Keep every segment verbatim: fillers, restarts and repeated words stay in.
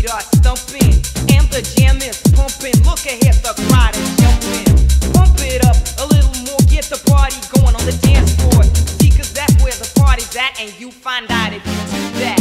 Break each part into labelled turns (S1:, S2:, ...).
S1: feet are thumping and the jam is pumping. Look ahead, the crowd is jumping. Pump it up a little more, get the party going on the dance floor. See, cause that's where the party's at, and you find out if you do that.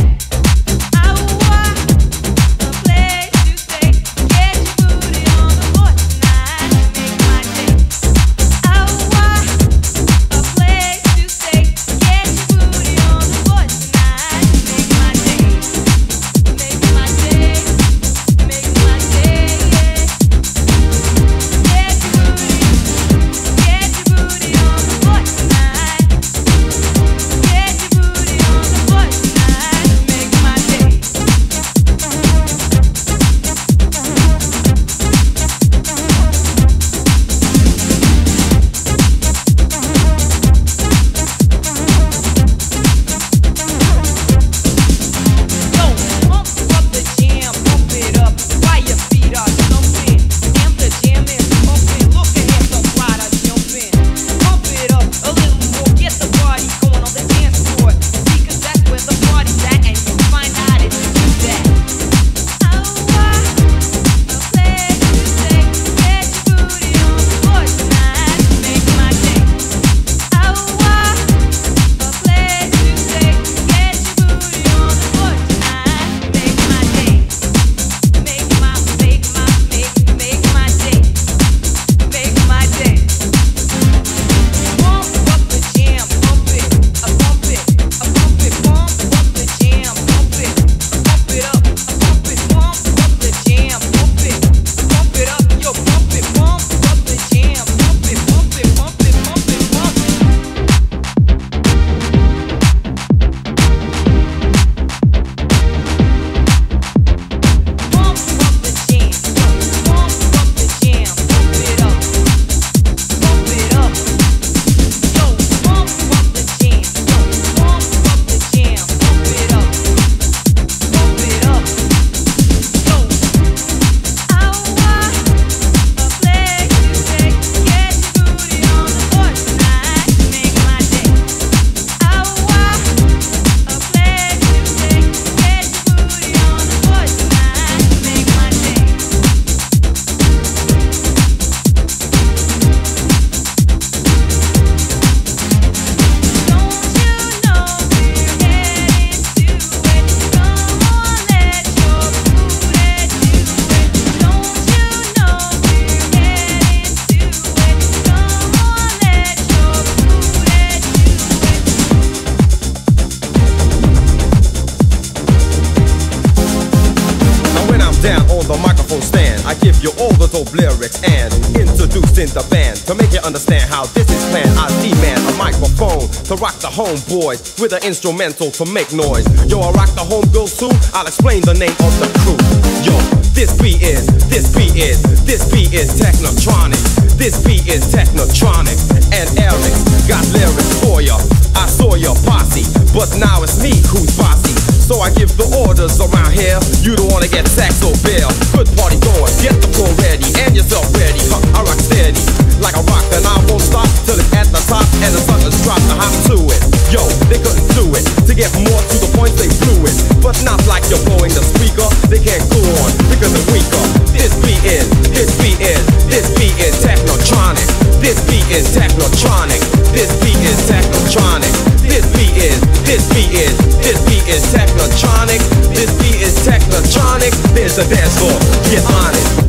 S2: Lyrics and introducing the band to make you understand how this is planned. I demand a microphone to rock the homeboys with an instrumental to make noise. Yo, I rock the homegirls too. I'll explain the name of the crew. Yo, this beat is, this beat is, this beat is Technotronic. This beat is Technotronic, and Eric got lyrics for ya. I saw your posse, but now it's me who's bossy. So I give the orders around here. You don't wanna get sacked or bail. Good party going, get the floor ready and yourself ready. Huh, I rock steady like a rock, and I won't stop till it's at the top and the suckers drop the hop to it. Yo, they couldn't do it. To get more to the point, they blew it, but not like you're blowing the speaker. They can't go on because they're weaker. This beat is, this beat is, this beat is Technotronic. This beat is Technotronic. This beat is Technotronic. This beat is, this beat is, this beat is Technotronic. This beat is Technotronic. There's a dance floor, get on it.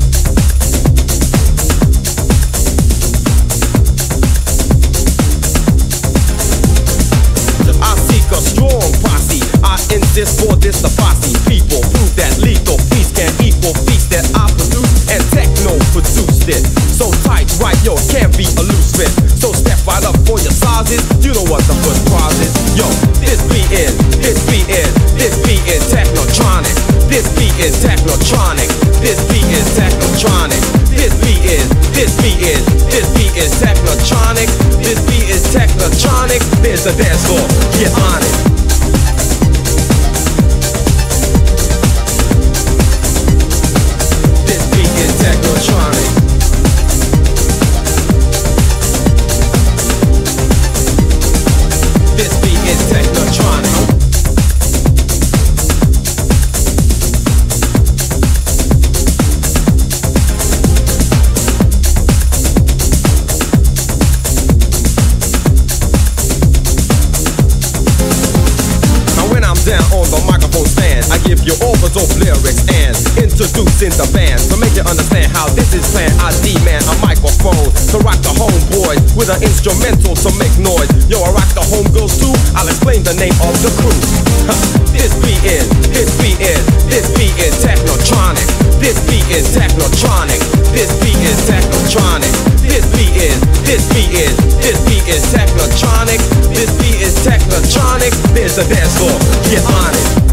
S2: I seek a strong posse. I insist for this the posse. People prove that lethal beats can equal beats that I produce, and techno produced it. So tight, right, yo, can't be a loose fit. So step right up for your sizes. You know what the first prize is. Yo, this beat is, this beat is, this beat is Technotronic. This beat is Technotronic. This beat is Technotronic. This beat is, this beat is, this beat is Technotronic. This beat is Technotronic. There's a dance floor, get on it. Technotronic. This beat is Technotronic. down on the microphone stand. I give you all the dope lyrics and introducing the band. To make you understand how this is planned, I demand a microphone to rock the homeboys with an instrumental to make noise. Yo, I rock the homegirls too. I'll explain the name of the crew. This beat is, this beat is, this beat is technotronic. This beat is technotronic. This beat is technotronic. This beat is, this beat is, this beat is technotronic. This beat is technotronic. There's a dance floor. Get on it.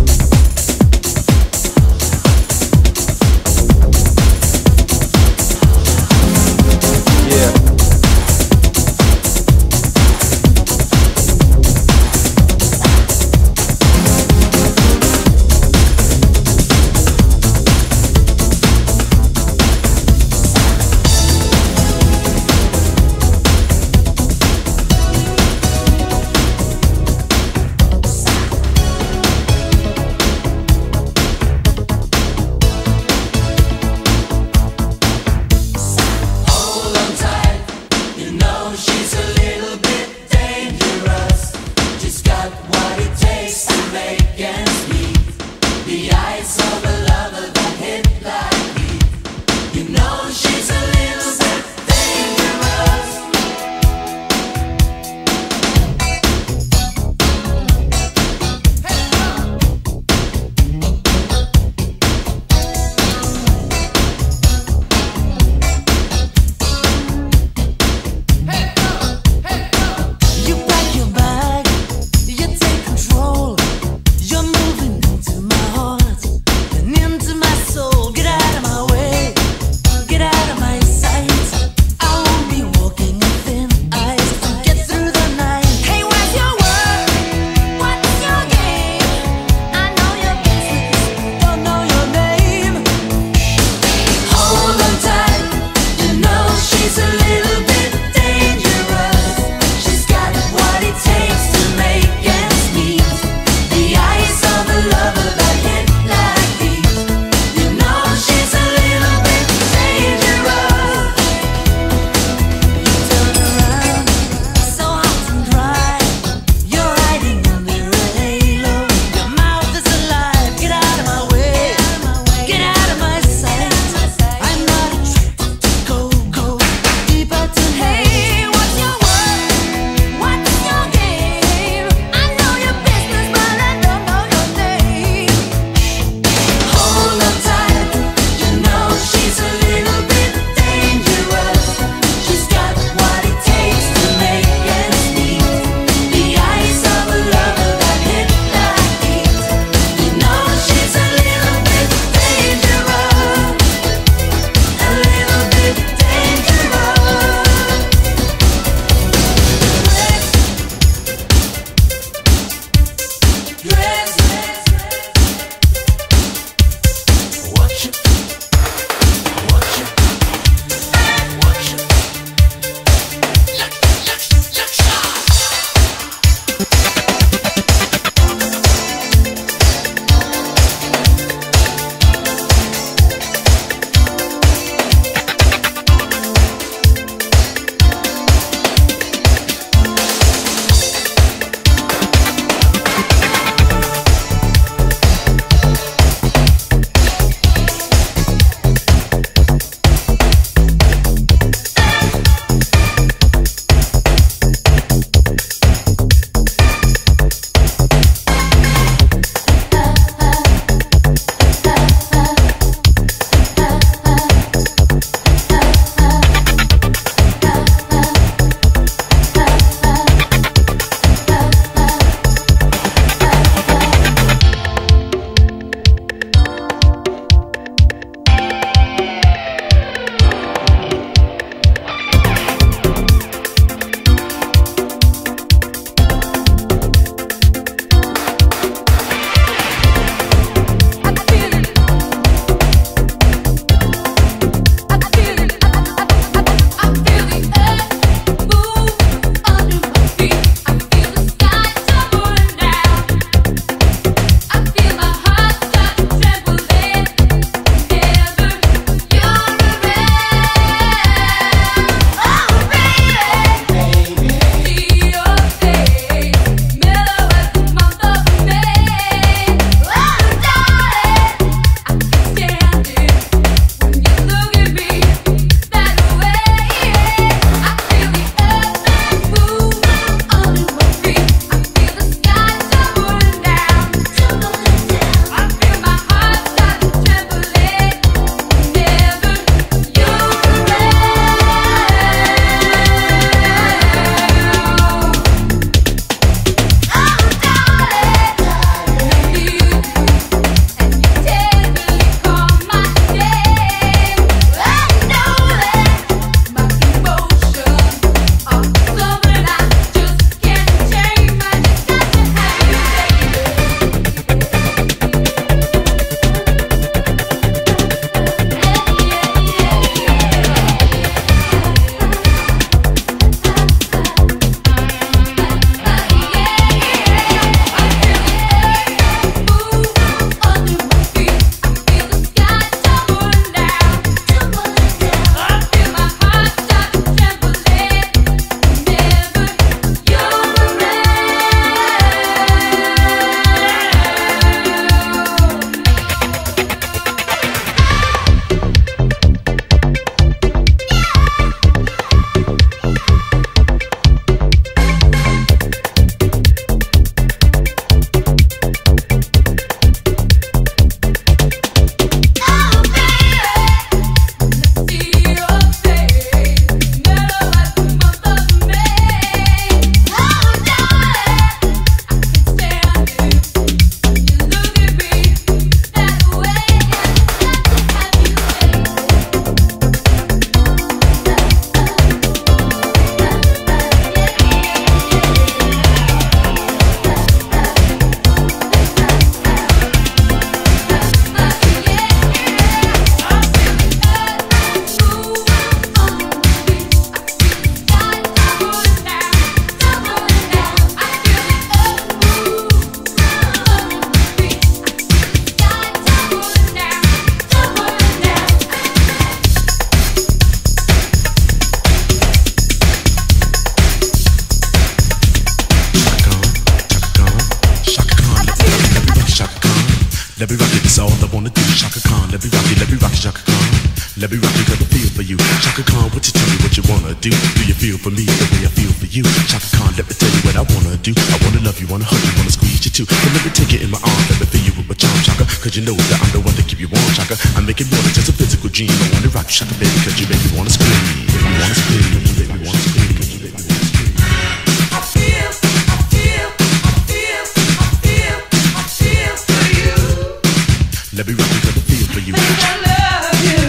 S3: Let me rock it, that's all I wanna do. Chaka Khan, let me rock it, let me rock it, Chaka Khan. Let me rock it, cause I feel for you. Chaka Khan, what you tell me what you wanna do? Do you feel for me the way I feel for you? Chaka Khan, let me tell you what I wanna do. I wanna love you, wanna hug you, wanna squeeze you too. But let me take it in my arms, let me feel you with my charm, Chaka. Cause you know that I'm the one to keep you warm, Chaka. I make it more than just a physical dream. I wanna rock you, Chaka, baby, cause you make me wanna scream. Make me wanna scream, you make me wanna scream, cause you make me wanna scream.
S1: I feel, I feel, I feel, I feel, I feel for you.
S3: Let me rock you, cause I feel for you.
S1: Think I love you.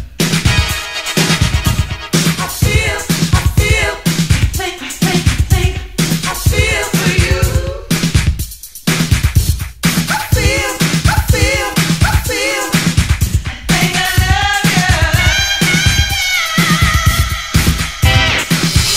S1: I feel, I feel, think, think, think, I feel for you. I feel, I feel, I feel, think I love you.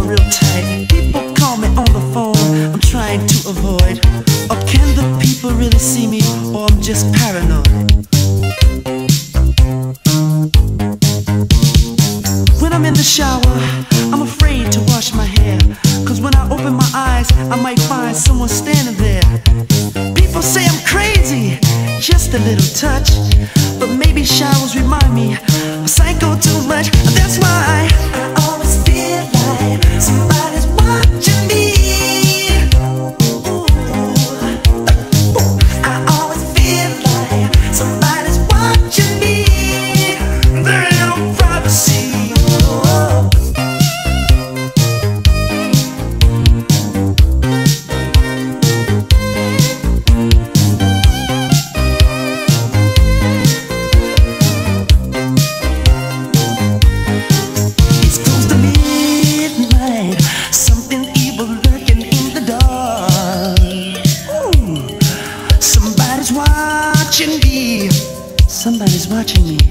S4: real tight. People call me on the phone, I'm trying to avoid. Or can the people really see me, or I'm just paranoid? When I'm in the shower, I'm afraid to wash my hair, cause when I open my eyes, I might find someone standing there. People say I'm crazy, just a little touch, but maybe showers remind me of psycho too much. That's why I always feel like somebody's watching me. Ooh. I always feel like somebody's watching me. There ain't no privacy. Ooh. Somebody's watching me.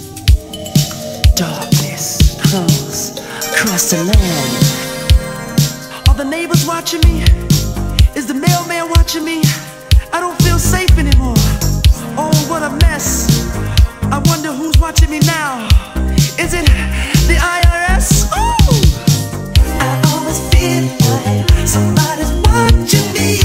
S4: Darkness crawls across the land. Are the neighbors watching me? Is the mailman watching me? I don't feel safe anymore. Oh, what a mess. I wonder who's watching me now. Is it the I R S? Ooh! I always feel like somebody's watching me.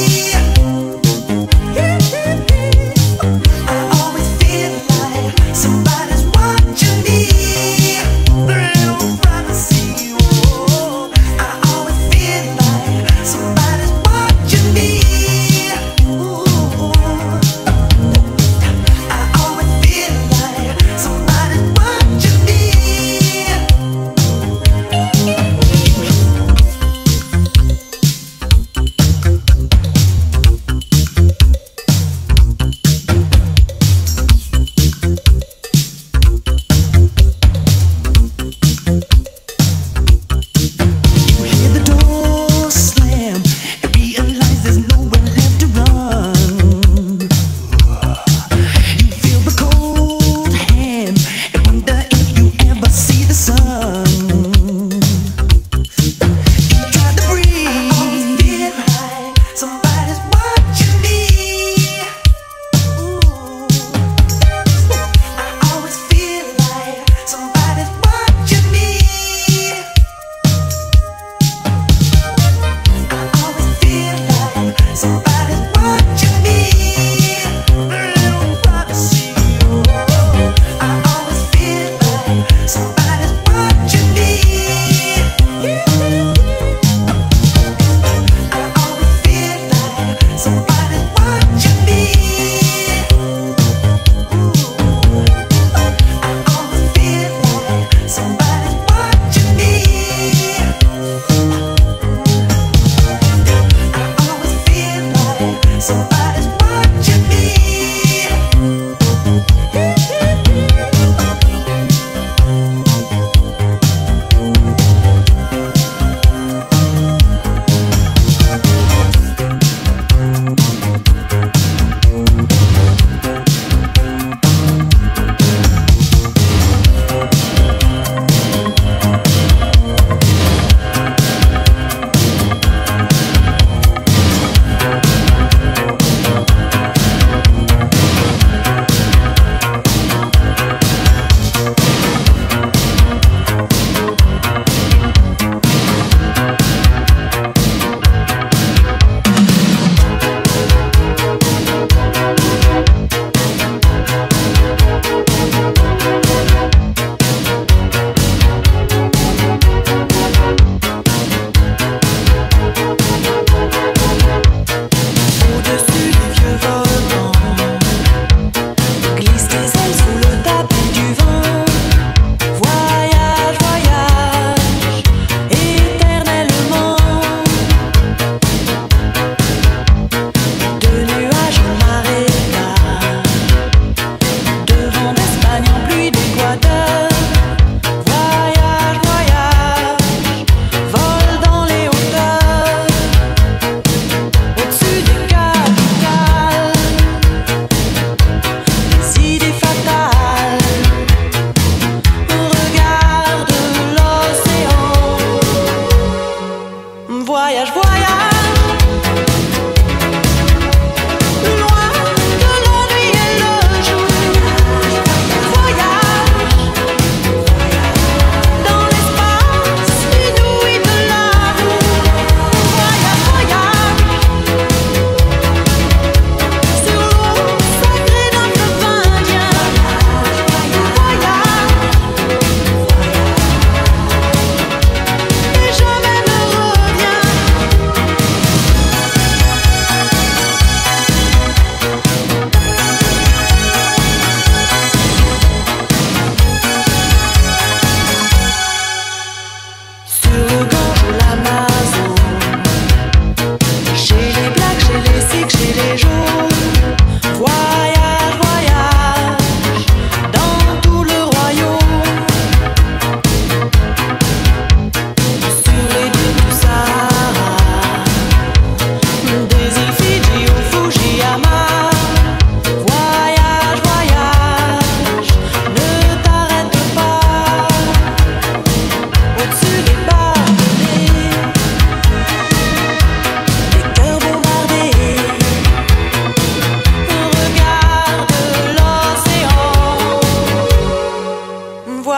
S4: Somebody's watching me. There ain't no privacy. Oh, I always feel like somebody's watching me. Ooh, I always feel like somebody's watching me.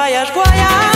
S4: Voyage, voyage.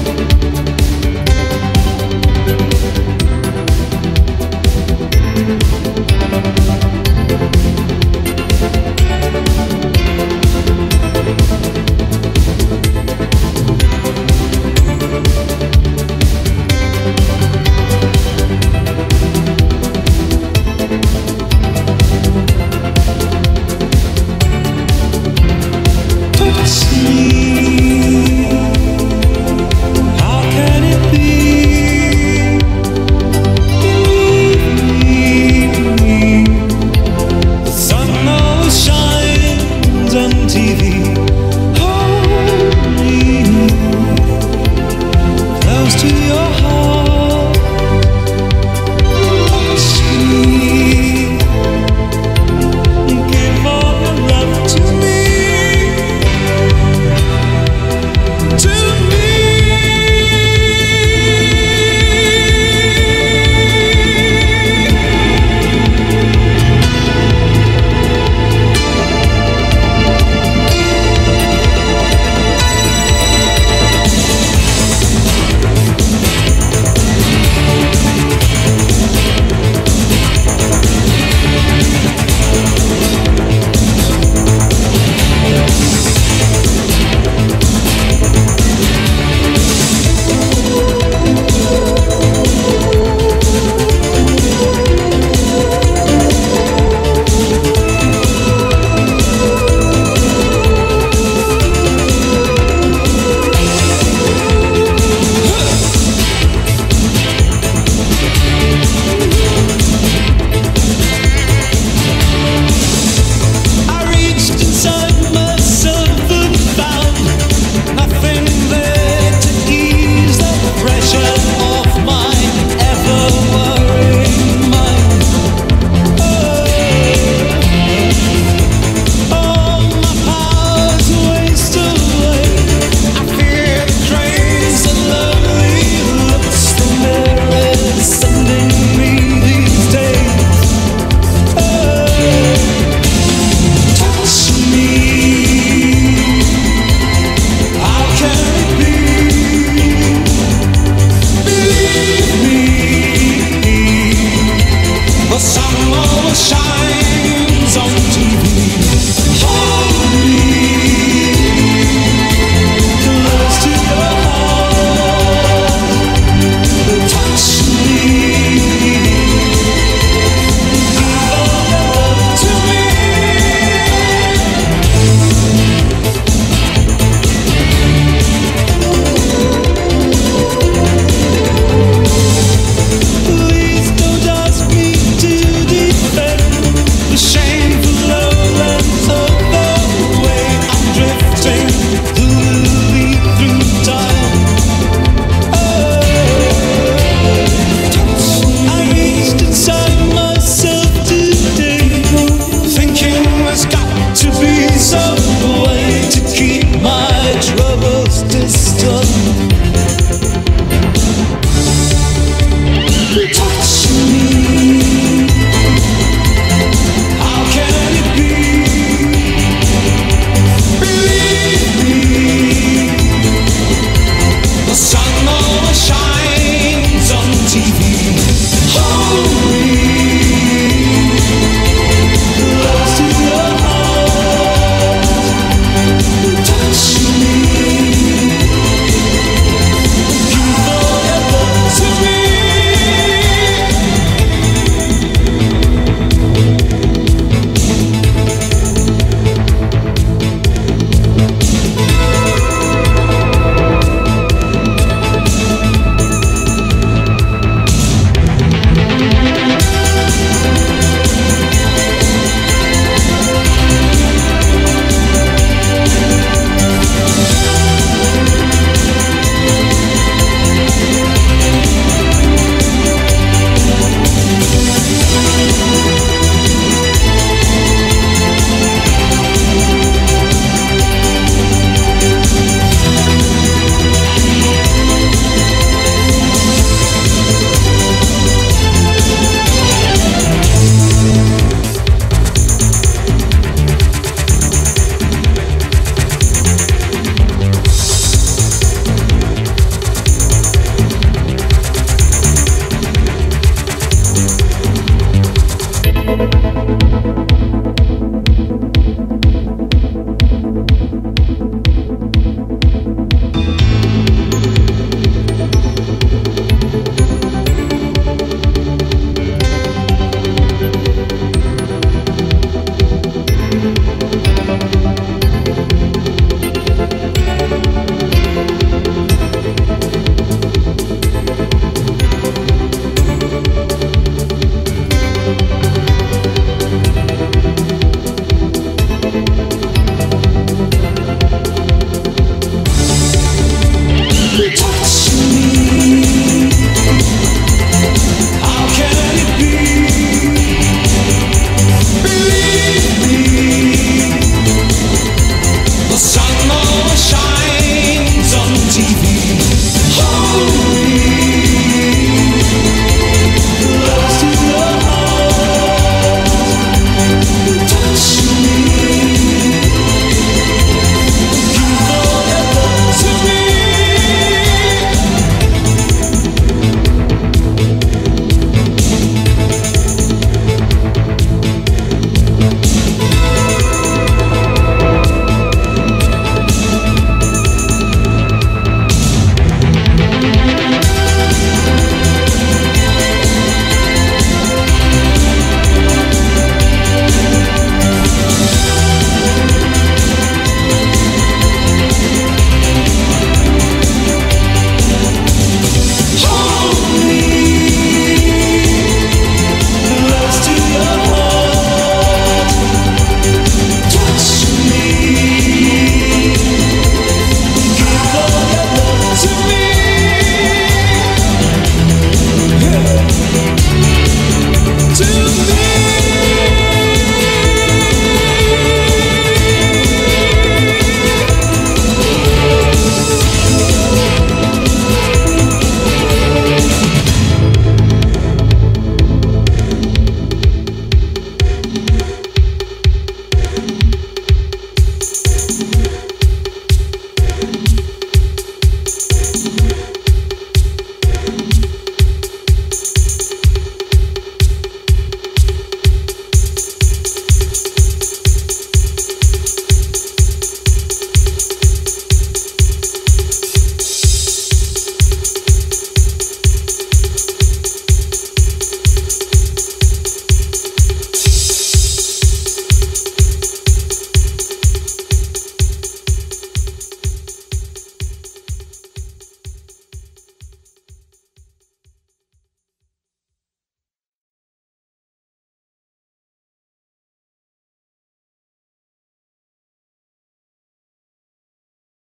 S5: Thank you.